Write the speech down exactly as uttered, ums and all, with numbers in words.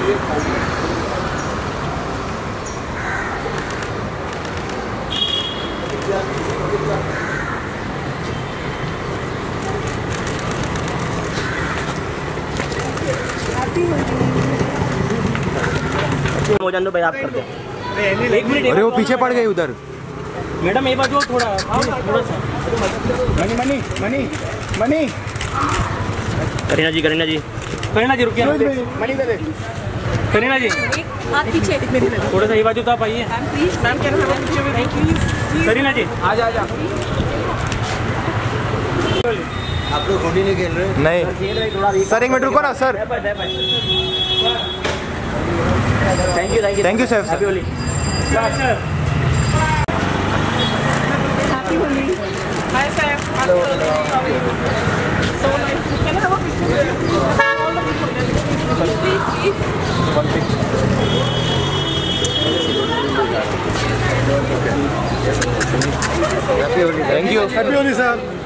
जान दो भाई, आप कर दो। एक मिनट। अरे वो पीछे पड़ गई उधर। मैडम एक बार जो थोड़ा थोड़ा सा money money money money Kareena ji, Kareena ji, Kareena ji रुकिए। मनी दे दे। करीना जी हाथ पीछे, थोड़ा सा ये बाजू तो आप आइए। Please ma'am, can have a picture with you? Kareena ji आजा आजा। आप लोग होली नहीं खेल रहे? नहीं सर, एक मिनट रुको ना sir. Thank you thank you thank you sir. Happy Holi sir. Happy Holi. Hi sir. Hello. So nice. Can have a picture with you? Please please. Happy Holi. Thank you. Happy Holi sir.